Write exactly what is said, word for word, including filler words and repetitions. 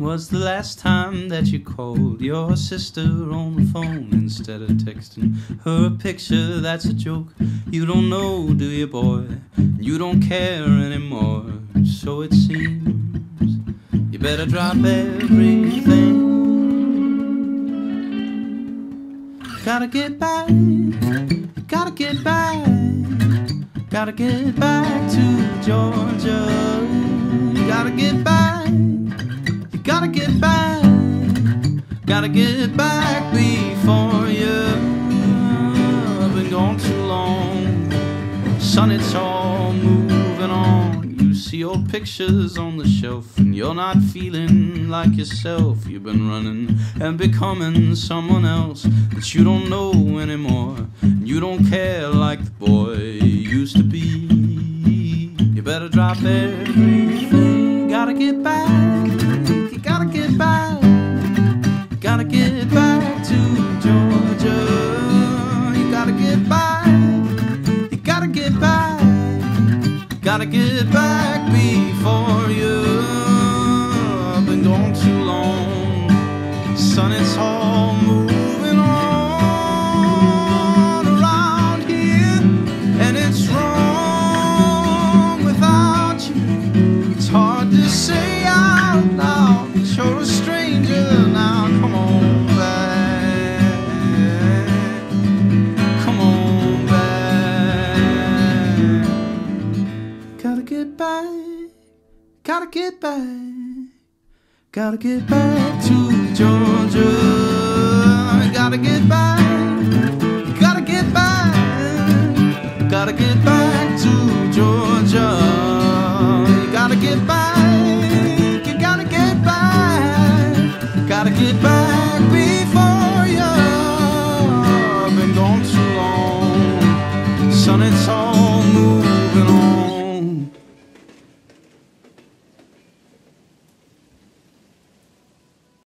was the last time that you called your sister on the phone instead of texting her a picture? That's a joke. You don't know, do you, boy? You don't care anymore. So it seems you better drop everything. Gotta get back, gotta get back, gotta get back to Georgia. You gotta get back, you gotta get back, gotta get back before you. I've been gone too long, son, it's all moving on. You see old pictures on the shelf and you're not feeling like yourself. You've been running and becoming someone else that you don't know anymore. You don't care like the boy you used to be. You better drop everything. Gotta get back, you gotta get back, gotta get back to Georgia. You gotta get back, you gotta get back, gotta get back before you. I've been gone too long, son, it's all moving on around here, and it's wrong without you. It's hard to say out loud, but you're a stranger now. Come on back, come on back. Gotta get back, gotta get back, gotta get back to Georgia. Gotta get back.